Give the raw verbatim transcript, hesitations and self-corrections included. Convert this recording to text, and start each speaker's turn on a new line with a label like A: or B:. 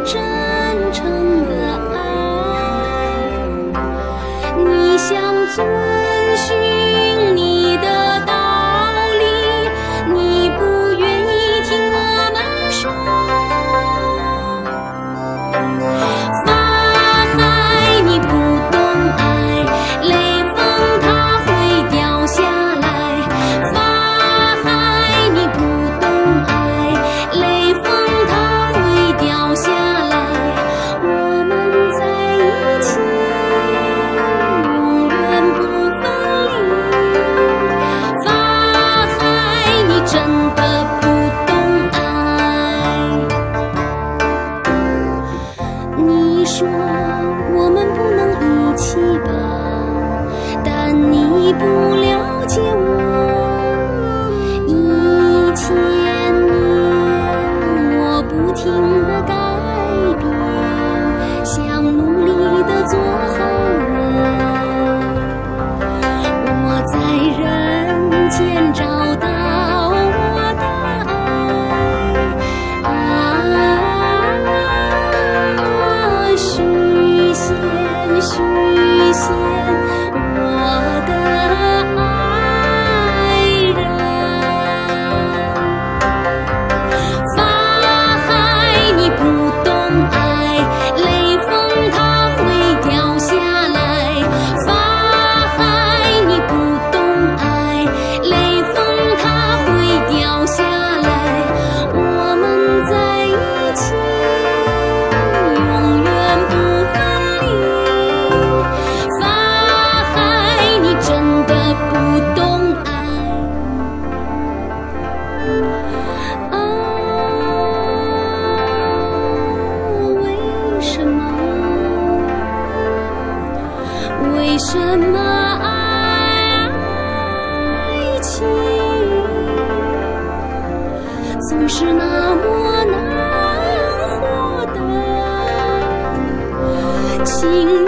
A: 真诚的爱，你想遵循你的道理，你不愿意听我们说。法海，你不懂爱，雷锋它会掉下来。法海，你不懂爱，雷锋它会掉下来。我们在一起，永远不分离。法海，你真的不懂爱。你说我们不能一起吧，但你不了解我。一千年，我不停地改变，想努力地做好人。我在人间找到我的爱，啊，许仙许仙，我的爱人。法海，你不懂爱，雷锋它会掉下来。法海，你不懂爱，雷锋它会掉下来。我们在一起，永远不分离。法海，你真的不懂爱。啊，为什么？为什么爱情总是那么难获得？情